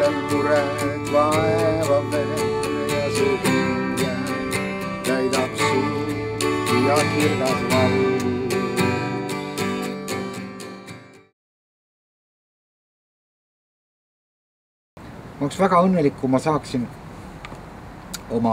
veel mured vaeva veel ja su hinge täidab suu ja kirgas valgu. Ma oleks väga õnnelik, kui ma saaksin oma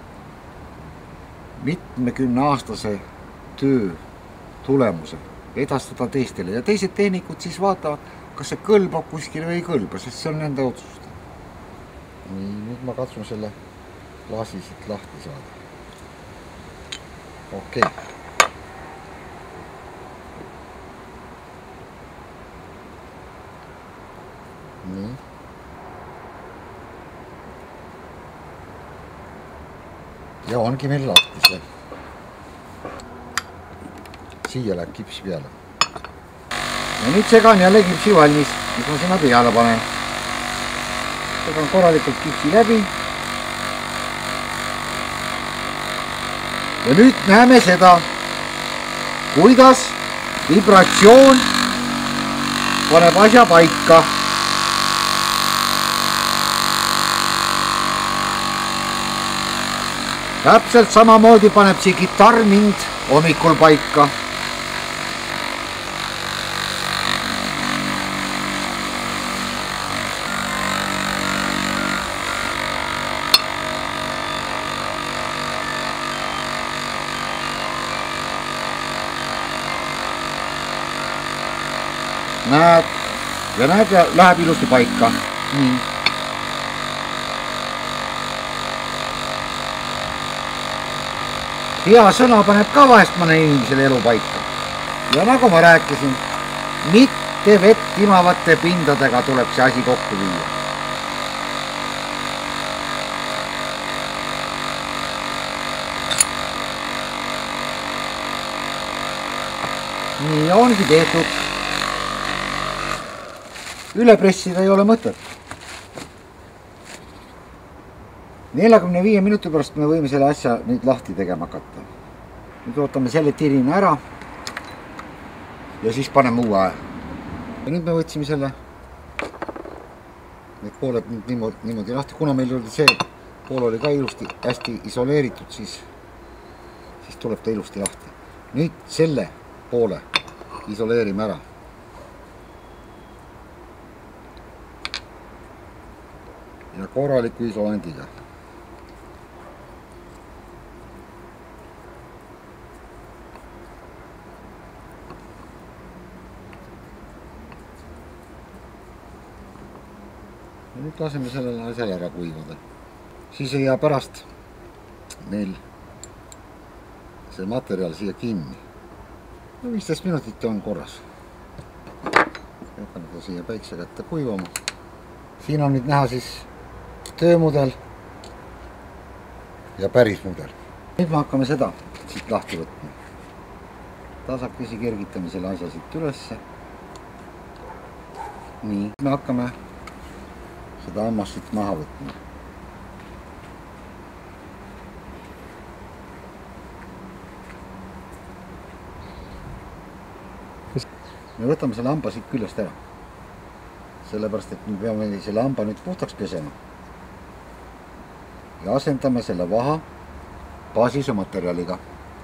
mitmekümneaastase töö tulemuse edastada teistele ja teised tehnikud siis vaatavad, kas see kõlbab kuskile või ei kõlba, sest see on nende otsustada. Nii, nüüd ma katsun selle klaasi siit lahti saada. Okei. Nii. Ja ongi meil lahti see. Siia läheb kips peale. Ja nüüd segan jälle kipsi valmis, mis ma sinna peale panen. Segan korralikult kipsi läbi. Ja nüüd näeme seda, kuidas vibratsioon paneb asja paika. Täpselt samamoodi paneb see kitarr mind hommikul paika. Näed ja läheb ilusti paika. Nii. Hea sõna paneb ka vahest mõne inimesele elu paika. Ja nagu ma rääkisin, mitte vett imavate pindadega tuleb see asi kokku viia. Nii ongi tehtud. Üle pressida ei ole mõtet. 45 minuti pärast me võime selle asja nüüd lahti tegema hakata. Nüüd ootame selle tirina ära ja siis paneme uue aja. Ja nüüd me võtsime selle need pooled niimoodi lahti. Kuna meil oli see pool oli ka ilusti hästi isoleeritud, siis tuleb ta ilusti lahti. Nüüd selle poole isoleerime ära. Ja korraliku isolandiga. Ja nüüd laseme sellele asjale ära kuivada. Siis ei jää pärast meil see materjal siia kinni. 15 minutit on korras. Jätame ta siia päikse kätte kuivama. Siin on nüüd näha siis töömudel ja päris mudel. Nüüd me hakkame seda siit lahti võtma. Tasakesi kergitame selle asja siit ülesse. Nii, me hakkame seda hammast siit maha võtma. Me võtame selle hamba siit küljest ära. Sellepärast, et me peame selle hamba nüüd puhtaks pesema. Ja asendame selle vaha baasise materjaliga.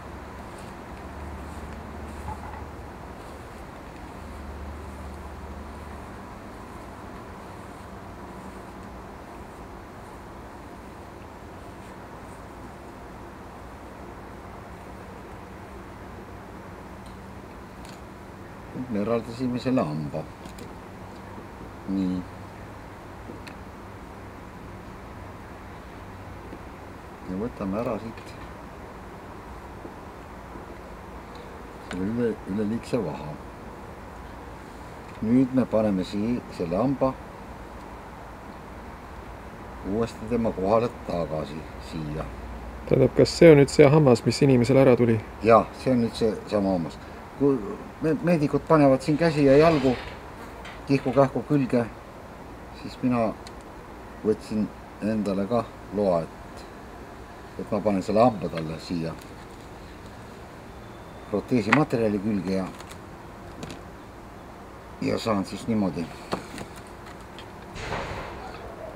Me eraldasime selle hamba. Nii. Ja võtame ära siit selle üleliigse vaha. Nüüd me paneme selle hamba uuesti tema kohale tagasi siia. Tähendab, kas see on nüüd see hammas, mis inimesele ära tuli? Jaa, see on nüüd see sama hammas. Kui meedikud panevad siin käsi ja jalgu tihku-kähku külge, siis mina võtsin endale ka loa, et ma panen selle hamba talle siia proteesi materjali külge ja saan siis niimoodi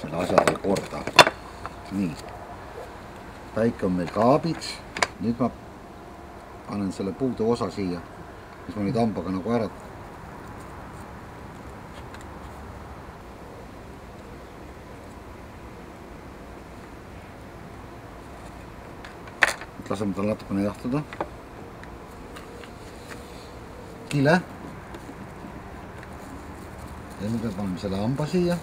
selle asjadele korda. Nii. Päike on meil ka abiks. Nüüd ma panen selle puude osa siia, mis ma nüüd hambaga nagu ära. Laseme tal natukene jahtuda. Kile. Ja nüüd me paneme selle hamba siia.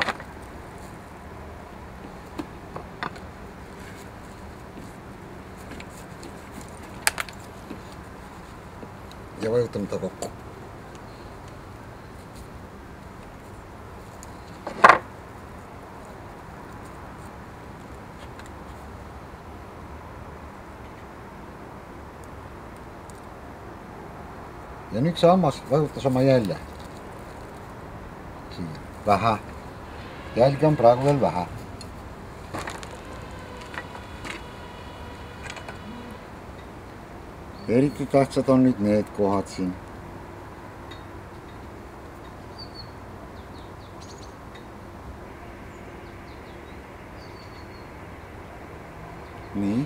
Ja vajutame ta kokku. Ja nüüd see hammas vajutas oma jälje. Siia. Vähe. Jälgi on praegu veel vähe. Eriti tähtsad on nüüd need kohad siin. Nii.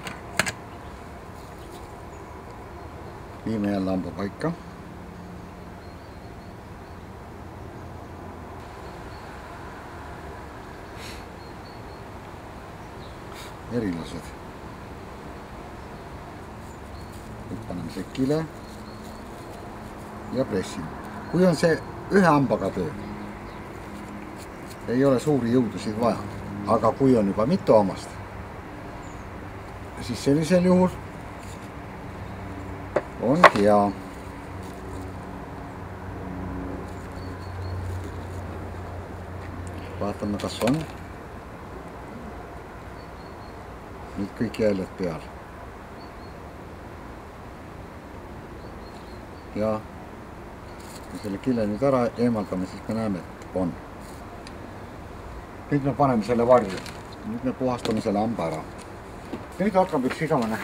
Viime jälle hamba paika. Erilased. Nüüd paneme see kile ja pressin. Kui on see ühe hambaga töö, ei ole suuri jõudusid vaja. Aga kui on juba mitu hammast, siis sellisel juhul on hea. Vaatame, kas on. Nüüd kõik jäljed peal. Ja kui selle kille nüüd ära eemaldame, siis me näeme, et on. Nüüd me paneme selle varju. Nüüd me puhastame selle hamba ära. Nüüd hakkab üks igavene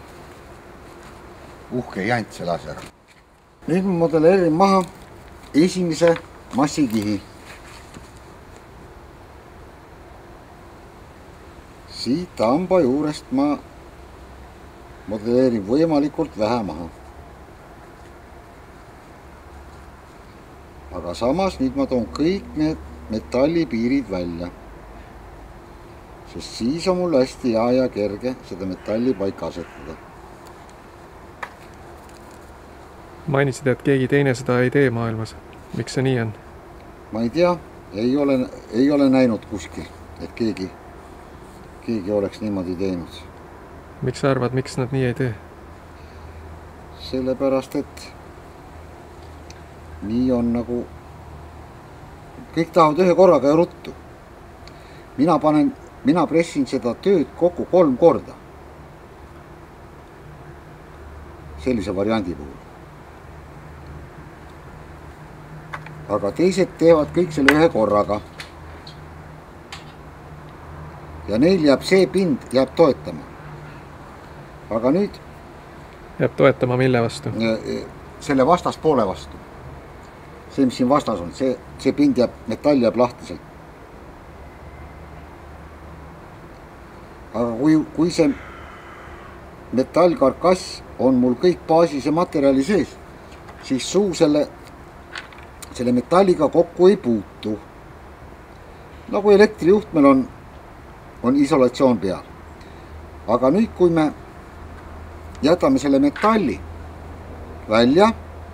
uhke jant selle asjaga. Nüüd ma modelleerin maha esimese massikihi. Siit hamba juurest ma modelleerin võimalikult vähe maha. Aga samas nüüd ma toon kõik need metallipiirid välja. Sest siis on mul hästi hea ja kerge seda metalli paika asetada. Mainisid, et keegi teine seda ei tee maailmas. Miks see nii on? Ma ei tea, ei ole näinud kuskil, et keegi oleks niimoodi teinud. Miks sa arvad, miks nad nii ei tee? Sellepärast, et nii on nagu, kõik tahavad ühe korraga ja ruttu. Mina pressin seda tööd kokku 3 korda. Sellise variandi puhul. Aga teised teevad kõik selle ühe korraga. Ja neil jääb see pind jääb toetama. Aga nüüd jääb toetama mille vastu? Selle vastaspoole vastu. See, mis siin vastas on, see pind jääb, metall jääb lahtiselt. Aga kui see metallkarkass on mul kõik baasise materjali sees, siis suu selle metalliga kokku ei puutu. Nagu elektrijuhtmel on isolatsioon peal. Aga nüüd, kui me jätame selle metalli välja,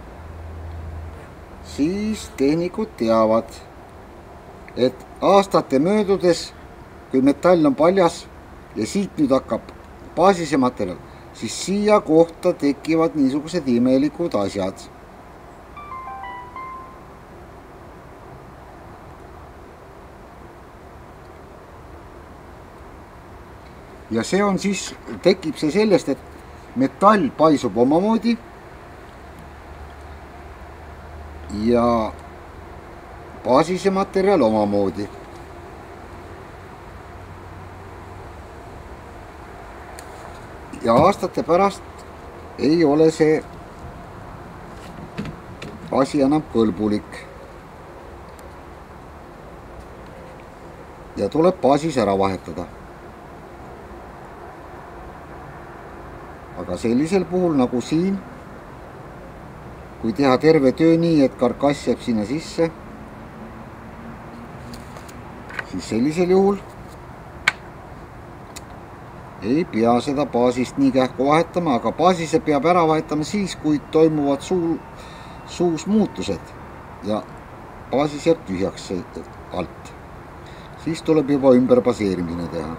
siis tehnikud teavad, et aastate möödudes, kui metall on paljas ja siit nüüd hakkab baasise materjal, siis siia kohta tekivad niisugused imelikud asjad. Ja see on siis, tekib see sellest, et metall paisub omamoodi ja baasise materjal omamoodi. Ja aastate pärast ei ole see asi enam kõlbulik. ja tuleb baasis ära vahetada. Aga sellisel puhul nagu siin, kui teha terve töö nii, et karkass jääb sinna sisse, siis sellisel juhul ei pea seda baasist nii kähku vahetama, aga baasise peab ära vahetama siis, kui toimuvad suus muutused ja baasis jääb tühjaks alt. Siis tuleb juba ümber baseerimine teha.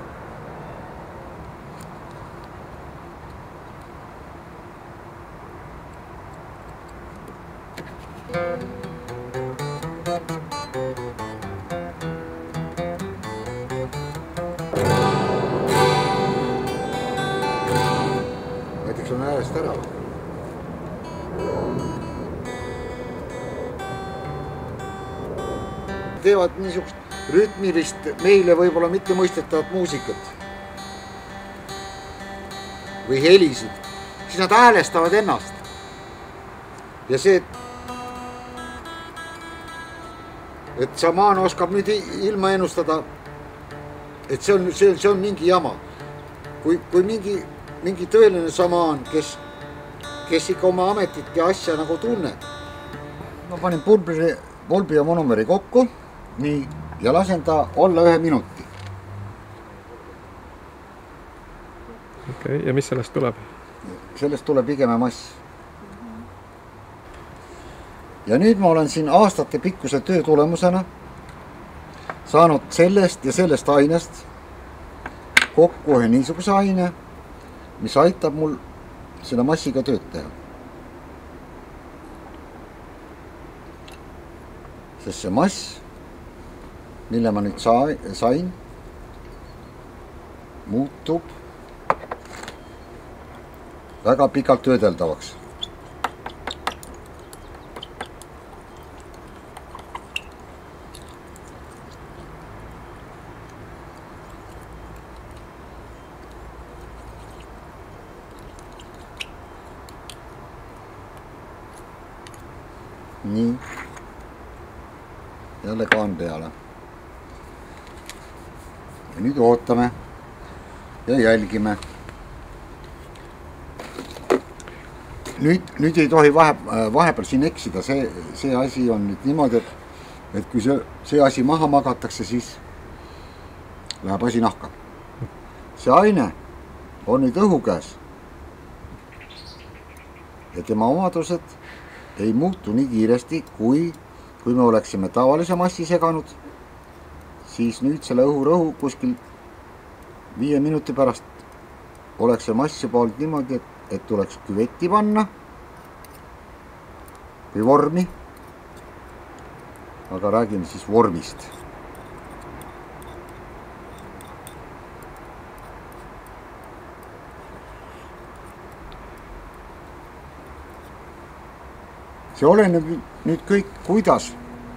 Näiteks on äärest ära. Teevad niisugust rütmilist, meile võib-olla mitte mõistetavat muusikat või helisid, siis nad häälestavad ennast. Ja see, et šamaan oskab nüüd ilma ennustada, et see on mingi jama. Kui mingi tõeline šamaan, kes ikka oma ametit ja asja nagu tunneb. Ma panin pulbri ja monomeri kokku, nii, ja lasen ta olla 1 minuti. Okei, ja mis sellest tuleb? Sellest tuleb igeme mass. Ja nüüd ma olen siin aastate pikkuse töö tulemusena saanud sellest ja sellest ainest kokku ühe niisuguse aine, mis aitab mul selle massiga tööd teha. Sest see mass, mille ma nüüd sain, muutub väga pikalt töödeldavaks. Nii. Jälle kaan peale. Ja nüüd ootame ja jälgime. Nüüd ei tohi vahepeal siin eksida. See asi on nüüd niimoodi, et kui see asi maha magatakse, siis läheb asi nahka. See aine on nüüd õhu käes. Ja tema omadused ei muutu nii kiiresti, kui me oleksime tavalise massi seganud, siis nüüd selle õhurõhu kuskil 5 minuti pärast oleks see mass juba olnud niimoodi, et tuleks küvetti panna või vormi, aga räägime siis vormist. See oleneb nüüd kõik, kuidas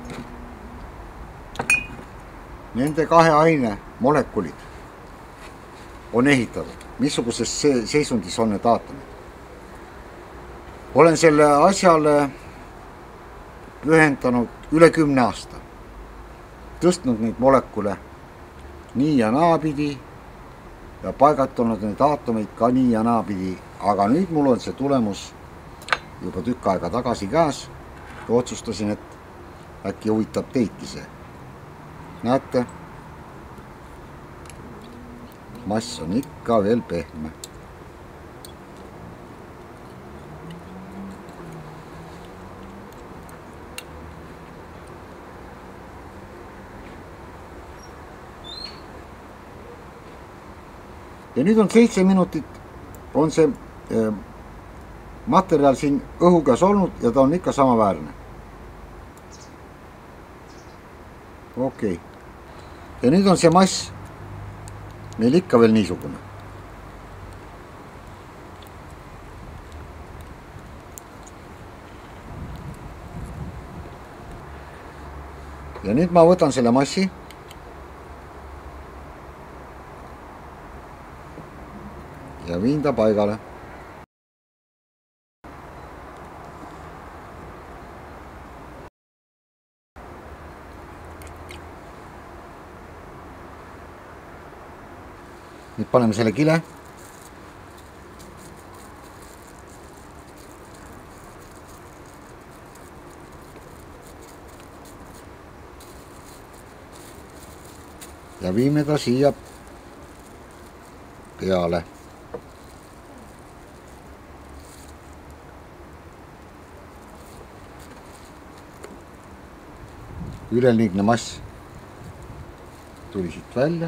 nende 2 aine molekulid on ehitatud, missuguses seisundis on need aatomid. Olen selle asjale pühendanud üle 10 aasta, tõstnud neid molekule nii ja naapidi ja paigatanud neid aatomeid ka nii ja naapidi, aga nüüd mul on see tulemus juba tükk aega tagasi käes ja otsustasin, et äkki huvitab teidki see. Näete, mass on ikka veel pehme. Ja nüüd on 7 minutit on see materjal siin õhu käes olnud ja ta on ikka samaväärne. Okei. Ja nüüd on see mass meil ikka veel niisugune. Ja nüüd ma võtan selle massi ja viin ta paigale. nüüd paneme selle kile. Ja viime ta siia peale. Üleliigne mass tuli siit välja.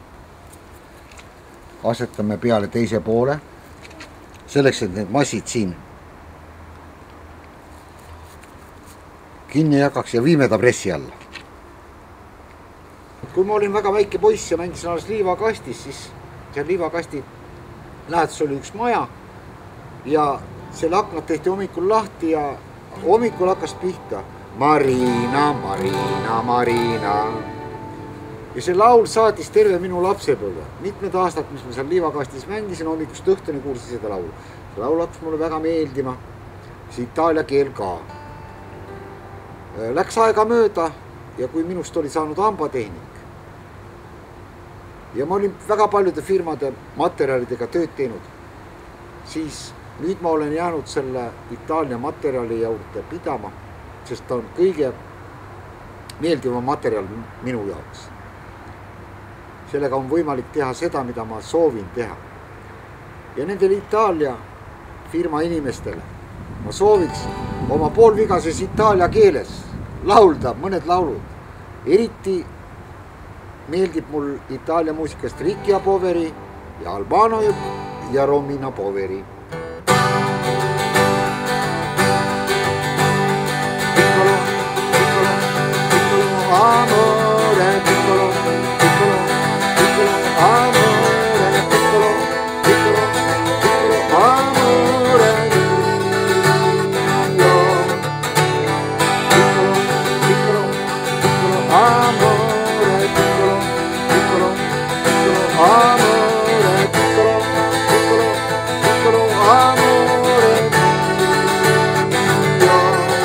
Asetame peale teise poole. Selleks, et need massid siin kinni jagaks ja viime ta pressi alla. Kui ma olin väga väike poiss ja mängisin alles liivakastis, siis seal liivakasti lähedus oli üks maja ja selle aknad tehti hommikul lahti ja hommikul hakkas pihta Marina, Marina, Marina. Ja see laul saatis terve minu lapsepõlve. Mitmed aastad, mis ma seal liivakastis mängisin, hommikust õhtuni kuulsin seda laulu. See laul hakkas mulle väga meeldima, see itaalia keel ka. Läks aega mööda ja kui minust oli saanud hambatehnik ja ma olin väga paljude firmade materjalidega tööd teinud, siis nüüd ma olen jäänud selle Itaalia materjali juurde pidama, sest ta on kõige meeldivam materjal minu jaoks. Sellega on võimalik teha seda, mida ma soovin teha. Ja nendele Itaalia firma inimestele ma sooviks oma poolvigases itaalia keeles laulda mõned laulud. Eriti meeldib mul Itaalia muusikast Riccia Poveri ja Albano ja Romina Poveri. Piccolo, piccolo, piccolo amore, piccolo, piccolo, piccolo amore, piccolo, piccolo, piccolo amore mio. Piccolo, piccolo, piccolo amore, piccolo, piccolo, piccolo amore, piccolo, piccolo, piccolo amore mio.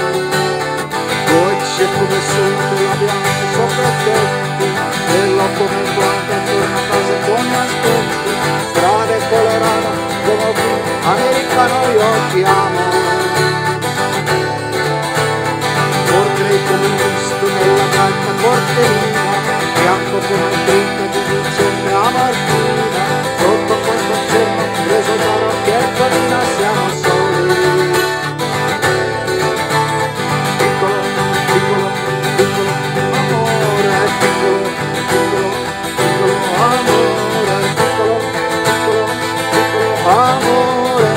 Gocce come sole la bianca sopra i tetti e l'automno anche attorno a casa con mi aspetti. Strade colorate come tu, americano io ti amo. Portrai come un gusto nella carta porterina, bianco come un tritto di dicembre a Martina. Sotto questo cielo preso da rocchietolina siamo soli. Piccolo, piccolo, piccolo amore, piccolo, piccolo, piccolo amore, piccolo, piccolo, piccolo amore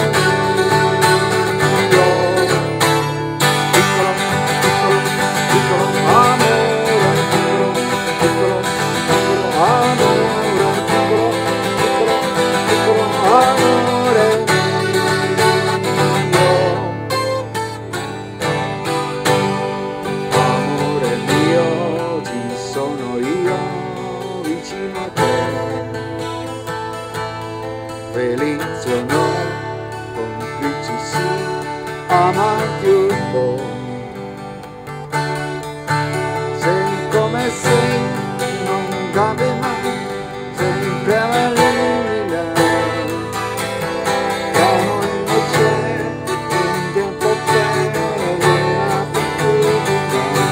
mio. Piccolo, piccolo, piccolo amore, piccolo, piccolo, piccolo amore, piccolo, piccolo, piccolo amore mio. Amore mio, ci sono io vicino a te. Felice o no, complici sì, amanti un po'. Sei come sei, non cambi mai, sempre alla linea. L'amore non c'è, in tempo c'è, una fortuna.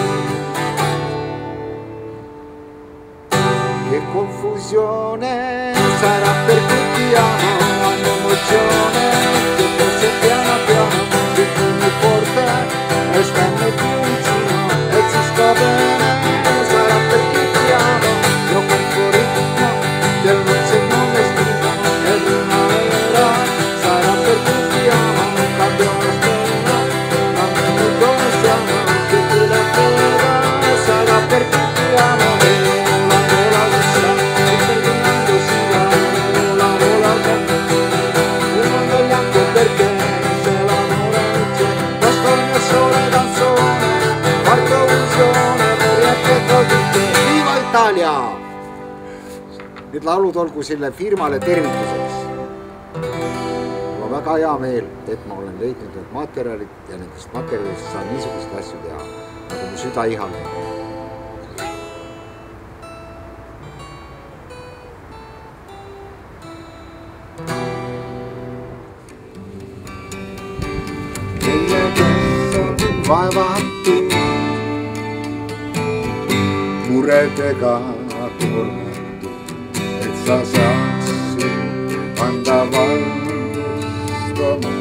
Che confusione sarà per tutti amo, hanno emozione, che forse piano piano di cui mi porta e stanno più vicino e ci sto bene. Sarà per chi ti amo, io canto ritmo del dolce non vestito e primavera. Sarà per chi ti amo, non cambio la stella, ma me come siamo, che ti la creda. Sarà per chi ti amo, la vola lissa, il perdonando si va, la vola il mondo è bianco perché se l'amore c'è, questo il mio sole canzone, parto visione, Viva Italia! Need laulud olgu selle firmale tervituseks. Mul on väga hea meel, et ma olen leidnud need materjalid ja nendest materjalist saan niisuguseid asju teha, nagu mu süda ihaldab. vaevatud, muredega koormatud, et sa saaksid anda valgust oma